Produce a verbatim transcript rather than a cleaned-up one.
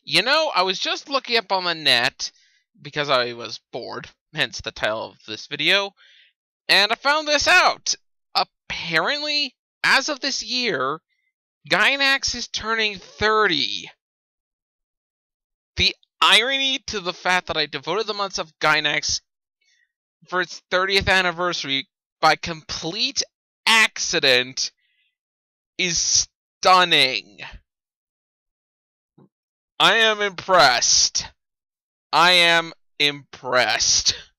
You know, I was just looking up on the net because I was bored, hence the title of this video, and I found this out. Apparently, as of this year, Gainax is turning thirty. The irony to the fact that I devoted the months of Gainax for its thirtieth anniversary by complete accident is stunning. I am impressed. I am impressed.